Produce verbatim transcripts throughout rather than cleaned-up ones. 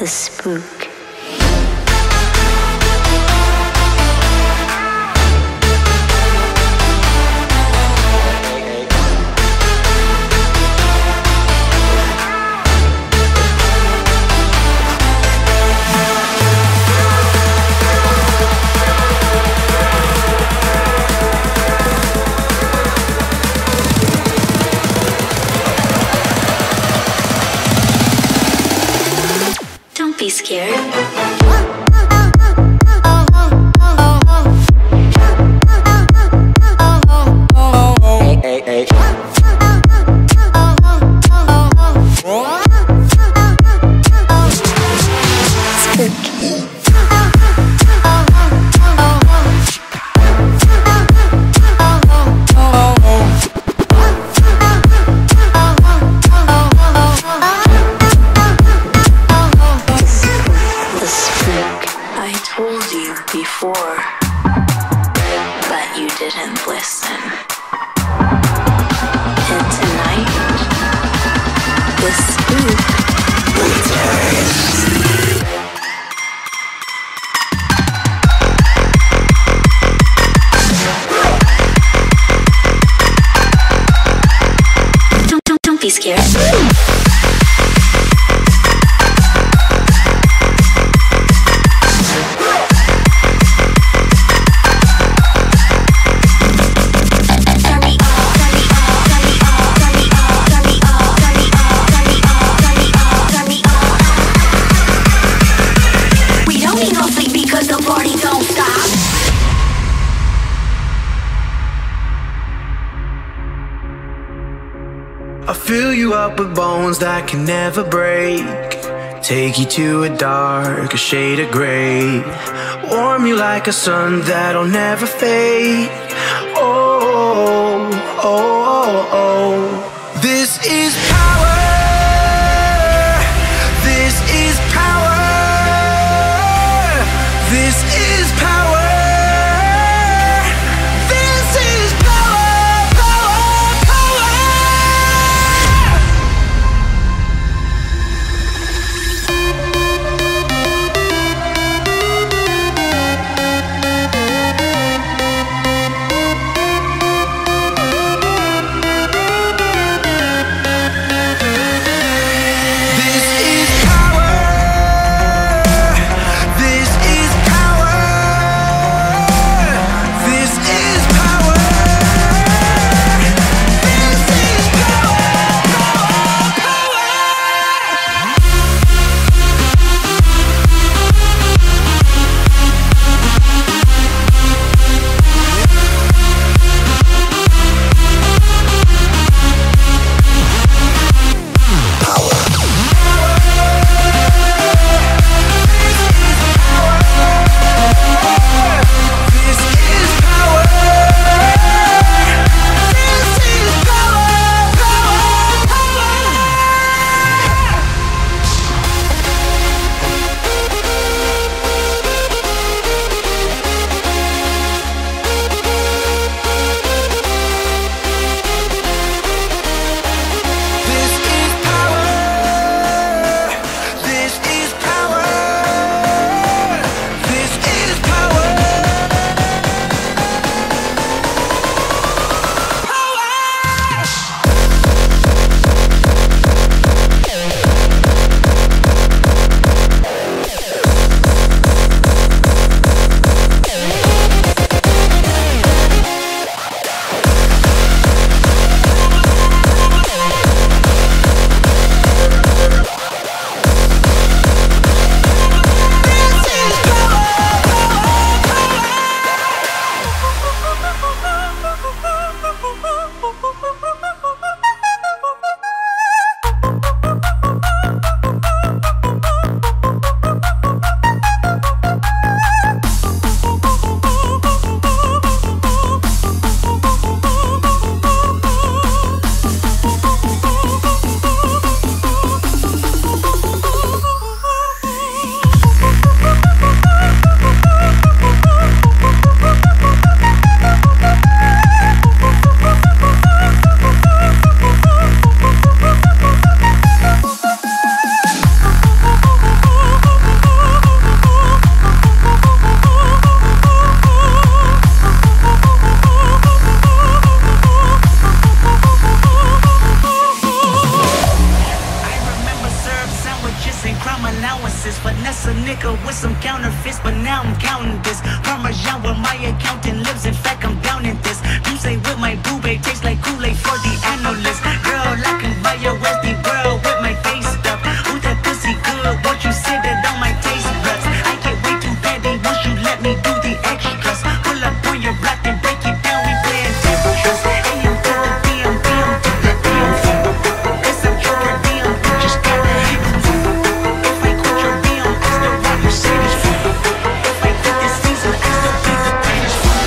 spook. Don't be scared. Hey, hey, hey. I told you before, but you didn't listen. And tonight, the spook returns. Don't, don't, don't be scared. I'll fill you up with bones that can never break. Take you to a darker shade of gray. Warm you like a sun that'll never fade. Oh, oh, oh, oh. This is power. This is power. This is power. This is power. my accountant lives. In fact, I'm down in this. You say with my boo babe tastes like Kool-Aid for the analyst. Girl, I can buy your Westie world with my face stuff. Ooh, that pussy good, won't you sit it on my taste buds? I get way too petty, won't you let me do the extras? Pull up on your block and break it down, we playing Tetris. A M to the P M, P M to the P M. It's a trigger D M, you just gotta hit them. If I quit your D M, I still rock Mercedes. If I quit this season, I still be the greatest.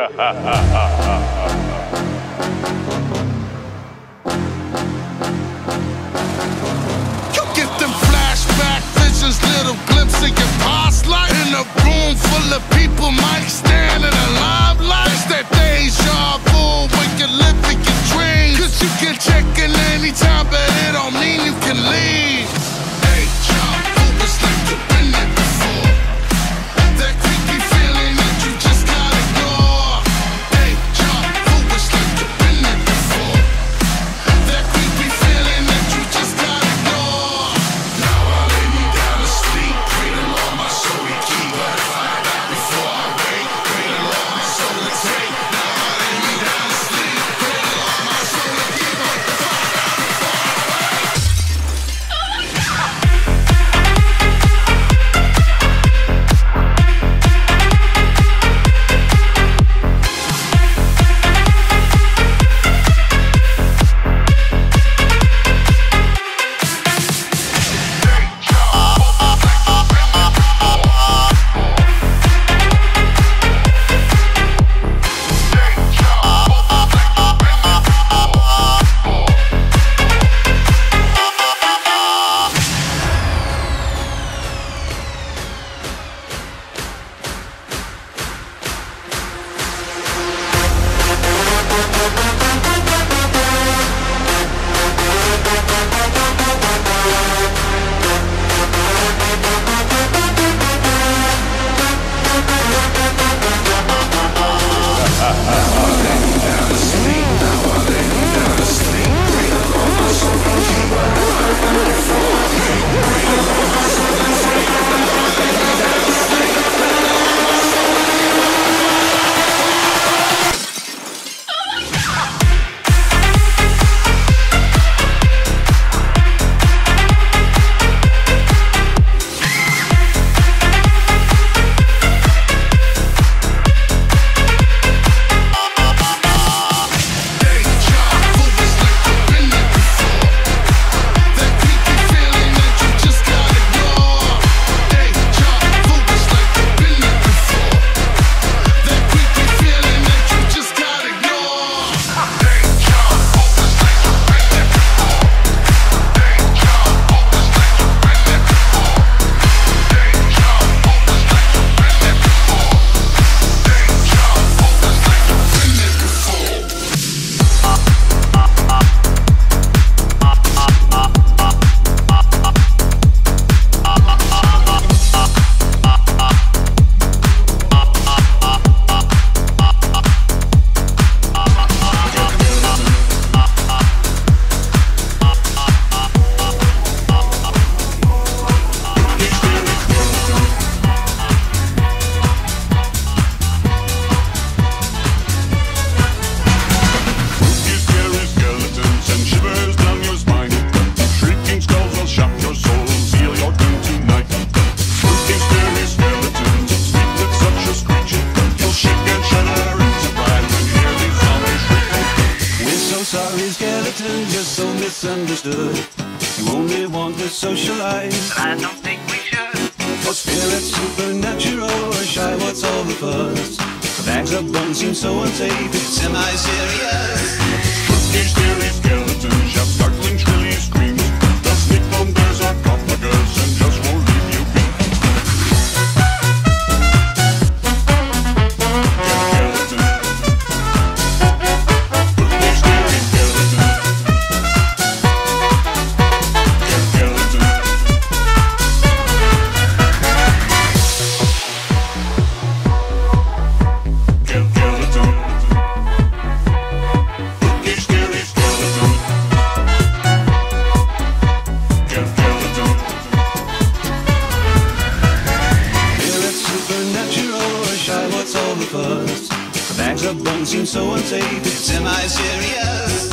You get them flashback visions, little glimpse of your past life. In a room full of people, might stand in a limelight. It's that deja vu when you live in your dreams. Cause you can check in anytime, but it don't mean you can leave. Deja vu, it's like you've been there before. That creepy feeling that you just gotta ignore. Deja vu, it's like you've been there before. That creepy feeling that you just gotta ignore. Now I lay me down to sleep, pray the Lord my soul to keep. But if I die before I wake, pray the Lord my soul to take. Now I lay me down to sleep, pray the Lord my soul to keep. But if I die before I wake. Sorry, skeleton, you're so misunderstood. You only want to socialize, But I don't think we should. or spirit supernatural, or shy, what's all the fuss? The bags of bones seem so unsafe, it's semi-serious. These scary skeletons have startling shrilly screams. They'll sneak on their sarcophagus and just won't leave you be. Skeleton. These scary skeletons. Skeleton. Skeleton. These scary skeletons. Skeleton. Spirit supernatural, or shy, what's all the fuss? The bags of bones seem so unsafe, it's semi-serious.